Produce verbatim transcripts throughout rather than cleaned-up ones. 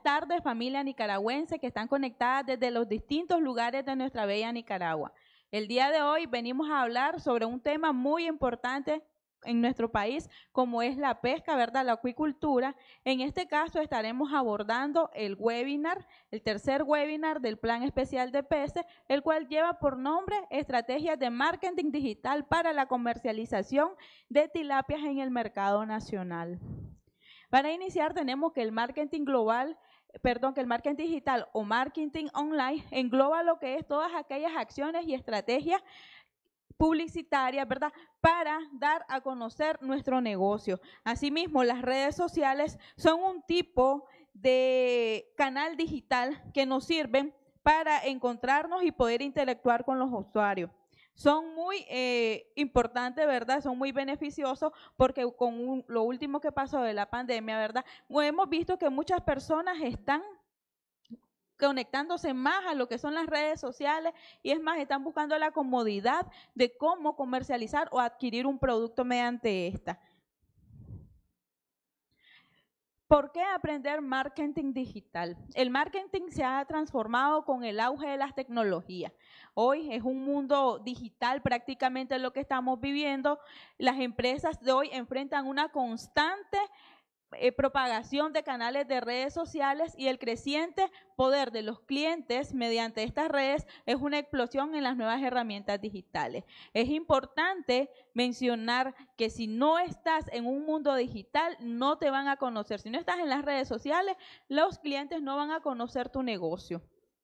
tardes, familia nicaragüense que están conectadas desde los distintos lugares de nuestra bella Nicaragua. El día de hoy venimos a hablar sobre un tema muy importante en nuestro país, como es la pesca, ¿verdad? La acuicultura. En este caso estaremos abordando el webinar, el tercer webinar del Plan Especial de Peces, el cual lleva por nombre Estrategias de Marketing Digital para la Comercialización de Tilapias en el Mercado Nacional. Para iniciar tenemos que el marketing global, perdón, que el marketing digital o marketing online engloba lo que es todas aquellas acciones y estrategias publicitarias, ¿verdad?, para dar a conocer nuestro negocio. Asimismo, las redes sociales son un tipo de canal digital que nos sirven para encontrarnos y poder interactuar con los usuarios. Son muy eh, importantes, ¿verdad? Son muy beneficiosos porque con un, lo último que pasó de la pandemia, ¿verdad? Hemos visto que muchas personas están conectándose más a lo que son las redes sociales y es más, están buscando la comodidad de cómo comercializar o adquirir un producto mediante esta. ¿Por qué aprender marketing digital? El marketing se ha transformado con el auge de las tecnologías. Hoy es un mundo digital prácticamente lo que estamos viviendo. Las empresas de hoy enfrentan una constante Eh, propagación de canales de redes sociales y el creciente poder de los clientes mediante estas redes es una explosión en las nuevas herramientas digitales. Es importante mencionar que si no estás en un mundo digital, no te van a conocer. Si no estás en las redes sociales, los clientes no van a conocer tu negocio.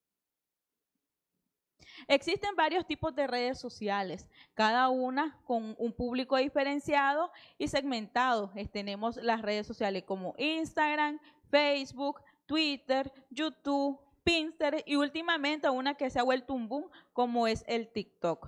Existen varios tipos de redes sociales, cada una con un público diferenciado y segmentado. Tenemos las redes sociales como Instagram, Facebook, Twitter, YouTube, Pinterest y últimamente una que se ha vuelto un boom como es el TikTok.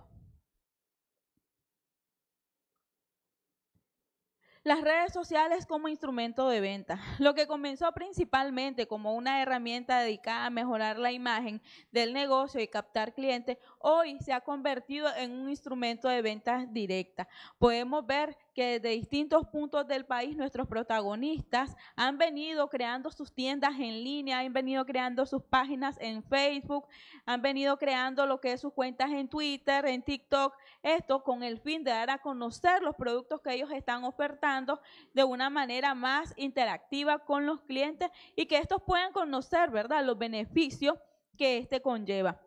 Las redes sociales como instrumento de venta. Lo que comenzó principalmente como una herramienta dedicada a mejorar la imagen del negocio y captar clientes, hoy se ha convertido en un instrumento de venta directa. Podemos ver que desde distintos puntos del país nuestros protagonistas han venido creando sus tiendas en línea, han venido creando sus páginas en Facebook, han venido creando lo que es sus cuentas en Twitter, en TikTok, esto con el fin de dar a conocer los productos que ellos están ofertando de una manera más interactiva con los clientes y que estos puedan conocer, ¿verdad?, los beneficios que este conlleva.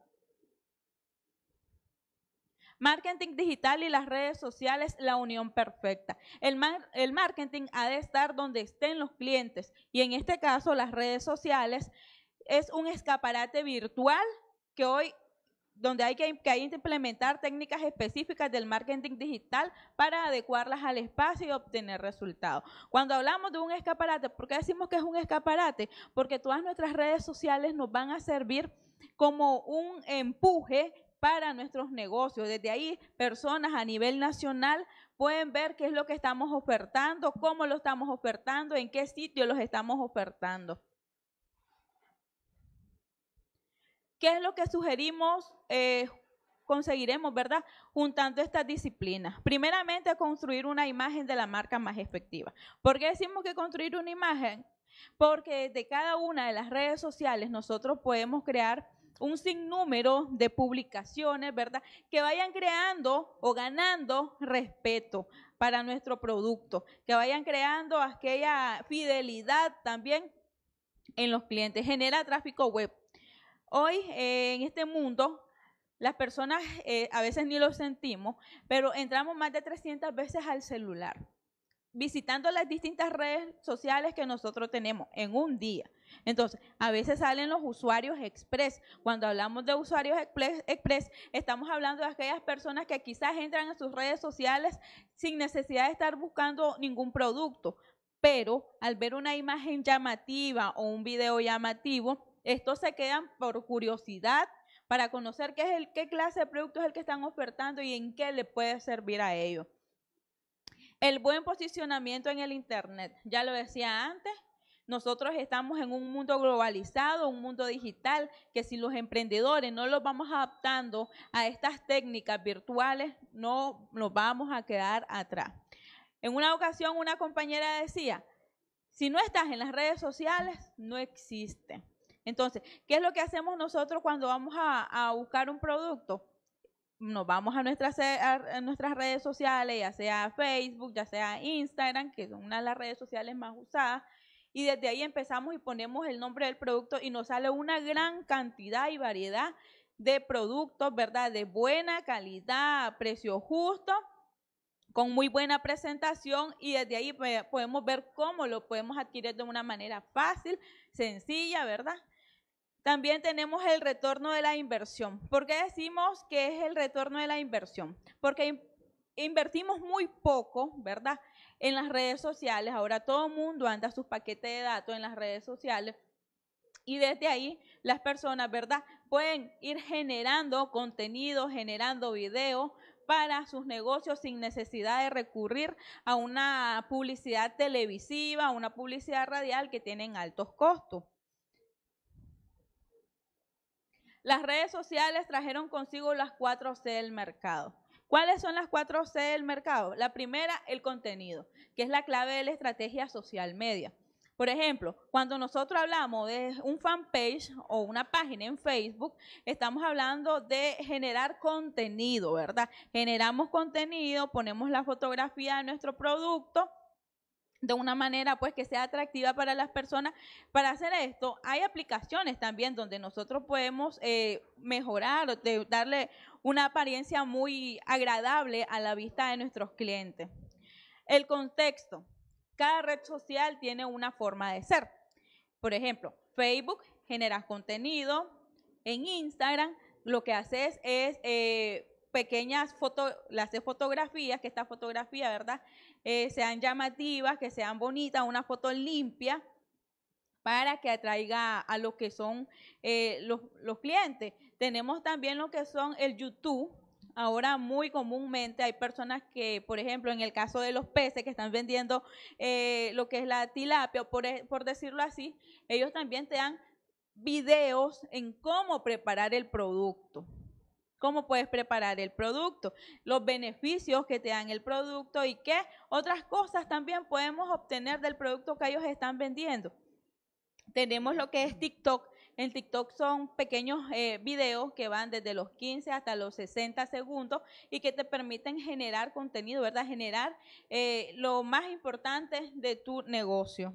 Marketing digital y las redes sociales, la unión perfecta. El, mar, el marketing ha de estar donde estén los clientes y en este caso las redes sociales es un escaparate virtual que hoy donde hay que, que hay que implementar técnicas específicas del marketing digital para adecuarlas al espacio y obtener resultados. Cuando hablamos de un escaparate, ¿por qué decimos que es un escaparate? Porque todas nuestras redes sociales nos van a servir como un empuje para nuestros negocios. Desde ahí, personas a nivel nacional pueden ver qué es lo que estamos ofertando, cómo lo estamos ofertando, en qué sitio los estamos ofertando. ¿Qué es lo que sugerimos, eh, conseguiremos, verdad? Juntando estas disciplinas. Primeramente, construir una imagen de la marca más efectiva. ¿Por qué decimos que construir una imagen? Porque de cada una de las redes sociales nosotros podemos crear un sinnúmero de publicaciones, ¿verdad?, que vayan creando o ganando respeto para nuestro producto, que vayan creando aquella fidelidad también en los clientes, genera tráfico web. Hoy eh, en este mundo las personas eh, a veces ni lo sentimos, pero entramos más de trescientas veces al celular, visitando las distintas redes sociales que nosotros tenemos en un día. Entonces, a veces salen los usuarios express. Cuando hablamos de usuarios express, estamos hablando de aquellas personas que quizás entran a sus redes sociales sin necesidad de estar buscando ningún producto, pero al ver una imagen llamativa o un video llamativo, estos se quedan por curiosidad para conocer qué, es el, qué clase de producto es el que están ofertando y en qué le puede servir a ellos. El buen posicionamiento en el Internet, ya lo decía antes, nosotros estamos en un mundo globalizado, un mundo digital, que si los emprendedores no los vamos adaptando a estas técnicas virtuales, no nos vamos a quedar atrás. En una ocasión una compañera decía, Si no estás en las redes sociales, no existe. Entonces, ¿qué es lo que hacemos nosotros cuando vamos a, a buscar un producto? Nos vamos a nuestras, a nuestras redes sociales, ya sea Facebook, ya sea Instagram, que son una de las redes sociales más usadas, y desde ahí empezamos y ponemos el nombre del producto y nos sale una gran cantidad y variedad de productos, ¿verdad? De buena calidad, a precio justo, con muy buena presentación, y desde ahí podemos ver cómo lo podemos adquirir de una manera fácil, sencilla, ¿verdad? También tenemos el retorno de la inversión. ¿Por qué decimos que es el retorno de la inversión? Porque invertimos muy poco, ¿verdad?, en las redes sociales. Ahora todo el mundo anda sus paquetes de datos en las redes sociales y desde ahí las personas, ¿verdad?, pueden ir generando contenido, generando videos para sus negocios sin necesidad de recurrir a una publicidad televisiva, a una publicidad radial que tienen altos costos. Las redes sociales trajeron consigo las cuatro C del mercado. ¿Cuáles son las cuatro C del mercado? La primera, el contenido, que es la clave de la estrategia social media. Por ejemplo, cuando nosotros hablamos de un fanpage o una página en Facebook, estamos hablando de generar contenido, ¿verdad? Generamos contenido, ponemos la fotografía de nuestro producto de una manera pues que sea atractiva para las personas. Para hacer esto hay aplicaciones también donde nosotros podemos eh, mejorar, de, darle una apariencia muy agradable a la vista de nuestros clientes. El contexto. Cada red social tiene una forma de ser. Por ejemplo, Facebook genera contenido. En Instagram lo que haces es eh, pequeñas fotos, las de fotografías, que esta fotografía, ¿verdad?, Eh, sean llamativas, que sean bonitas, una foto limpia para que atraiga a lo que son eh, los, los clientes. Tenemos también lo que son el YouTube. Ahora muy comúnmente hay personas que, por ejemplo, en el caso de los peces que están vendiendo eh, lo que es la tilapia, por, por decirlo así, ellos también te dan videos en cómo preparar el producto. Cómo puedes preparar el producto, los beneficios que te dan el producto y qué otras cosas también podemos obtener del producto que ellos están vendiendo. Tenemos lo que es TikTok. En TikTok son pequeños eh, videos que van desde los quince hasta los sesenta segundos y que te permiten generar contenido, ¿verdad? Generar eh, lo más importante de tu negocio.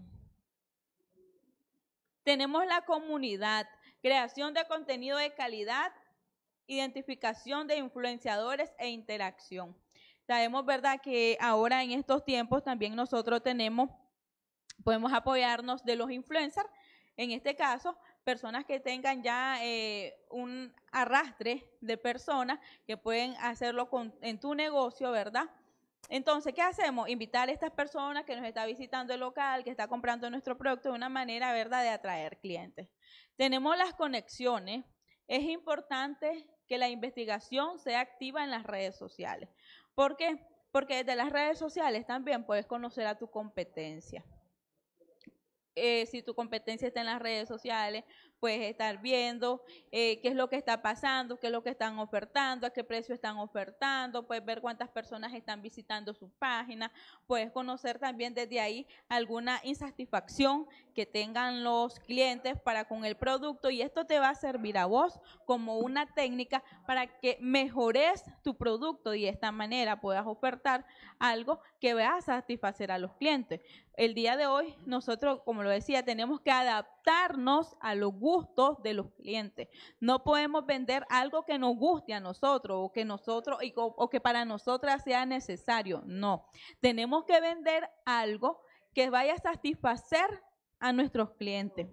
Tenemos la comunidad, creación de contenido de calidad, identificación de influenciadores e interacción. Sabemos, ¿verdad?, que ahora en estos tiempos también nosotros tenemos, podemos apoyarnos de los influencers, en este caso, personas que tengan ya eh, un arrastre de personas que pueden hacerlo con, en tu negocio, ¿verdad? Entonces, ¿qué hacemos? Invitar a estas personas que nos está visitando el local, que está comprando nuestro producto de una manera, ¿verdad?, de atraer clientes. Tenemos las conexiones. Es importante que la investigación sea activa en las redes sociales. ¿Por qué? Porque desde las redes sociales también puedes conocer a tu competencia. Eh, si tu competencia está en las redes sociales, puedes estar viendo eh, qué es lo que está pasando, qué es lo que están ofertando, a qué precio están ofertando, puedes ver cuántas personas están visitando su página, puedes conocer también desde ahí alguna insatisfacción que tengan los clientes para con el producto, y esto te va a servir a vos como una técnica para que mejores tu producto y de esta manera puedas ofertar algo que va a satisfacer a los clientes. El día de hoy nosotros, como lo decía, tenemos que adaptarnos a los gustos de los clientes. No podemos vender algo que nos guste a nosotros o que nosotros o que para nosotras sea necesario. No, tenemos que vender algo que vaya a satisfacer a nuestros clientes.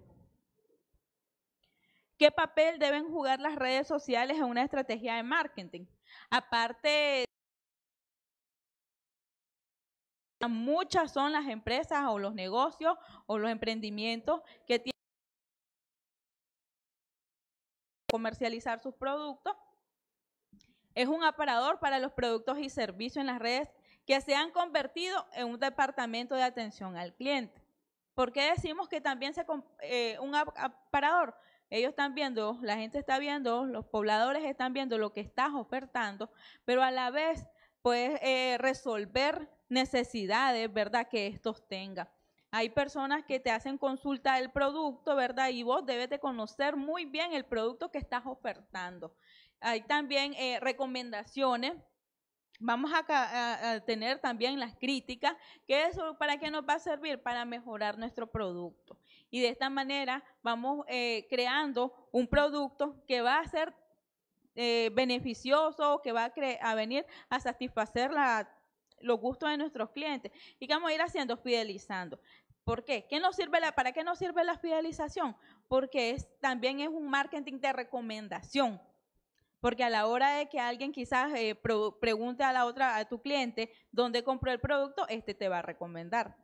¿Qué papel deben jugar las redes sociales en una estrategia de marketing? Aparte, muchas son las empresas o los negocios o los emprendimientos que tienen que comercializar sus productos. Es un aparador para los productos y servicios en las redes que se han convertido en un departamento de atención al cliente. ¿Por qué decimos que también se eh, un aparador? Ellos están viendo, la gente está viendo, los pobladores están viendo lo que estás ofertando, pero a la vez puedes eh, resolver necesidades, ¿verdad?, que estos tengan. Hay personas que te hacen consulta del producto, ¿verdad? Y vos debes de conocer muy bien el producto que estás ofertando. Hay también eh, recomendaciones. Vamos a, a, a tener también las críticas, que eso para qué nos va a servir, para mejorar nuestro producto. Y de esta manera vamos eh, creando un producto que va a ser eh, beneficioso, que va a, a venir a satisfacer la, los gustos de nuestros clientes y que vamos a ir haciendo, fidelizando. ¿Por qué? ¿Qué nos sirve la, ¿Para qué nos sirve la fidelización? Porque es, también es un marketing de recomendación. Porque a la hora de que alguien quizás eh, pro, pregunte a la otra, a tu cliente, dónde compró el producto, este te va a recomendar.